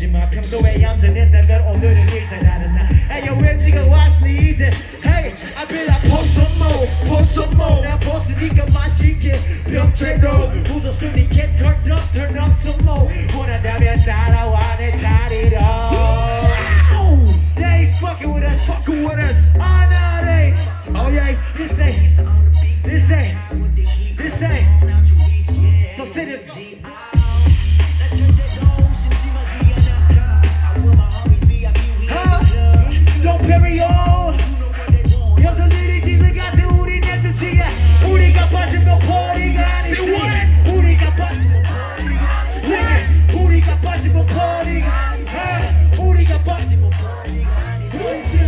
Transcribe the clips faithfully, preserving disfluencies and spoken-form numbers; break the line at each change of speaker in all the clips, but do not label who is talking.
하지만 평소에 얌전했다면 오늘은 일단 다른 날 Ayo 랩지가 왔으니 이제 Hey I feel like pour some more pour some more 나 벗으니까 맛있게 병채로 웃었으니 get turned up turn up some more 원한다면 따라와 내 자리로 They ain't fucking with us fucking with us Oh no they Oh yeah this ain't This ain't This ain't So sit this Don't bury on 여성들이 지금 같은 우리 냅두지야 우리가 빠지면 버리가 아니지 우리가 빠지면 버리가 우리가 빠지면 버리가 아니지 우리가 빠지면 버리가 아니지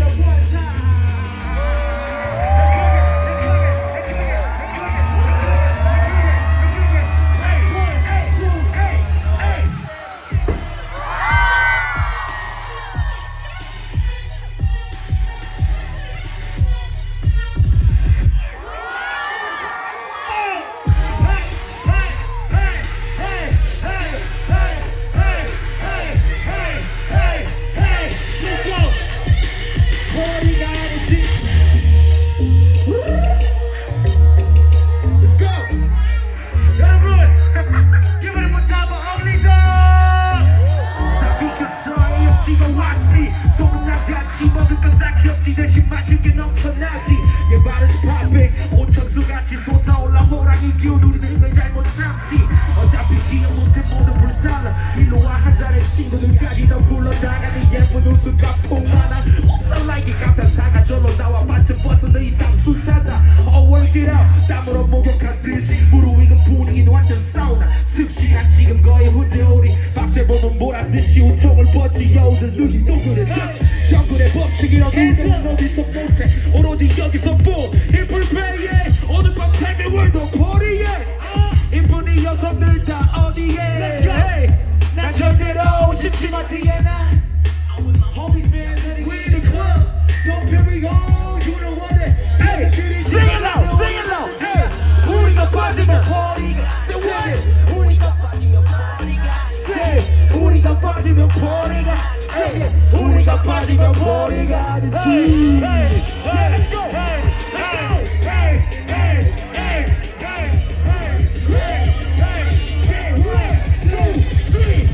대신 마실게 넘쳐나지 얘 발은 스파핑 온천수같이 솟아올라 호랑이 기운 우리는 걸 잘못 참지 어차피 기억 못해 모두 불살라 일로와 한 잔의 친구들까지 더 불러다가는 예쁜 웃음과 풍하나 옷살라이기 같은 사가 절로 나와 반쯤 벗은 이상 수사다 Oh work it out 땀으로 목욕하듯이 무르익은 분위기는 완전 사우나 습시간 지금 거의 후대오리 박제 보면 몰아듯이 우통을 벗지 여우들 눈이 동그래 정글의 법칙이 어디서 어디서 못해 오로지 여기서 보 인플레이에 오늘 밤 take the world of party 인분이 여성들 다 어디에 Let's go hey, 난 절대로 쉽지만 뒤에 나 Homies man we in the club Don't bury on you know what it Hey sing it loud sing it loud Hey 우리가 빠지면 party가 Say what 우리가 빠지면 party가 Hey 우리가 빠지면 party가 Hey 우리가 빠지면 머리가 아니지 Hey, hey, hey, let's go Hey, hey, hey, hey, hey, hey, hey, hey, hey, one, two, three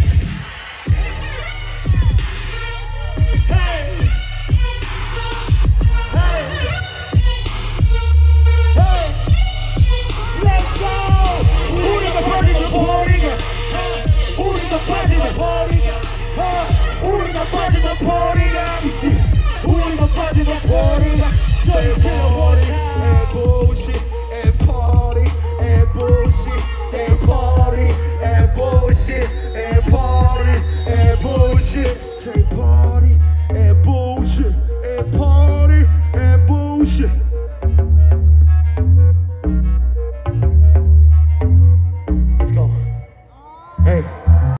Hey, hey, hey, let's go 우리가 빠지면 머리가 우리가 빠지면 머리가 우리가 빠지면 버리가 아니지 우리가 빠지면 버리가